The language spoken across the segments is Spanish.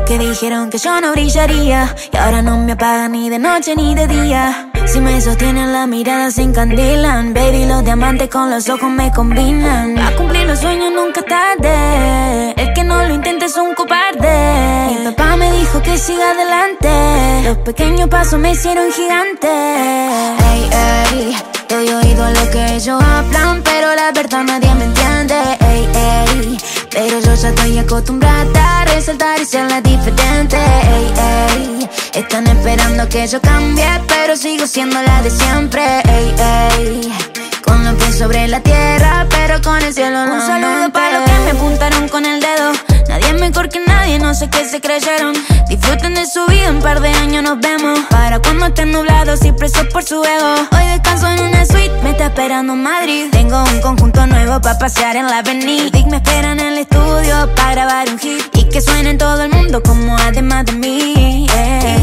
que dijeron que yo no brillaría y ahora no me apagan ni de noche ni de día. Si me sostienen la mirada se encandilan, baby, los diamantes con los ojos me combinan. A cumplir los sueños nunca es tarde, el que no lo intente es un cobarde. Mi papá me dijo que siga adelante, los pequeños pasos me hicieron gigante. Ey, ey, doy oído a lo que ellos hablan, pero la verdad nadie me entiende. Ey, ey, pero yo ya estoy acostumbrada a resaltar y ser la diferente. Ey, ey, están esperando que yo cambie, pero sigo siendo la de siempre. Ey, ey, con los pies sobre la tierra, pero con el cielo no. Un saludo para los que me apuntaron con el dedo. Nadie es mejor que nadie, no sé qué se creyeron. Disfruten de su vida, un par de años nos vemos. Para cuando estén nublados y presos por su ego. Hoy descanso en una suite, me está esperando en Madrid. Tengo un conjunto nuevo pa' pasear en la avenida. Big me espera en el estudio pa' grabar un hit y que suene en todo el mundo como además de mí. Y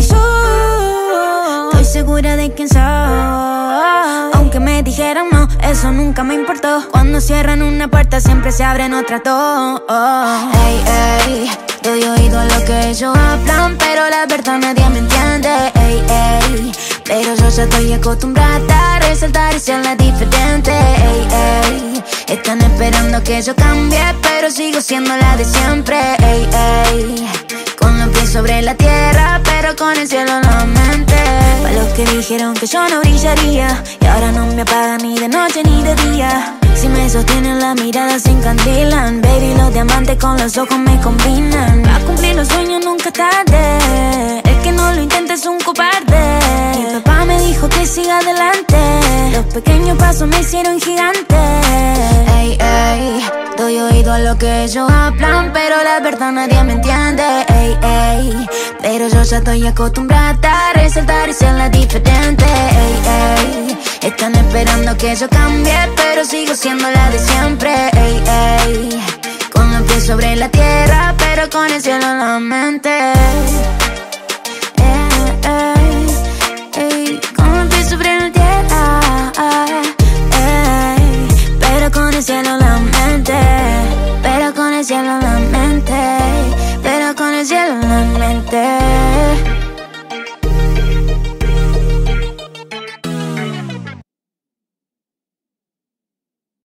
yo estoy segura de quién soy, aunque me dijeran no, eso nunca me importó. Cuando cierran una puerta siempre se abren otras dos. Ey, ey, doy oído a lo que ellos hablan, pero la verdad nadie me entiende. Ey, ey, pero yo ya estoy acostumbrada a resaltar y ser la diferente. Ey, ey, están esperando que yo cambie, pero sigo siendo la de siempre. Ey, ey, con los pies sobre la tierra, pero con el cielo en la mente. Para los que dijeron que yo no brillaría y ahora no me apagan ni de noche ni de día. Si me sostienen la mirada se encandilan, baby, los diamantes con los ojos me combinan. A cumplir los sueños nunca es tarde, el que no lo intente es un cobarde. Mi papá me dijo que siga adelante, los pequeños pasos me hicieron gigante. Ey, ey, doy oído a lo que ellos hablan, pero la verdad nadie me entiende. Ey, ey, pero yo ya estoy acostumbrada a resaltar y ser la diferente. Ey, ey, están esperando que yo cambie, pero sigo siendo la de siempre. Ey, ey, con los pies sobre la tierra, pero con el cielo en la mente. Ey, con los pies sobre la tierra, pero con el cielo en la mente.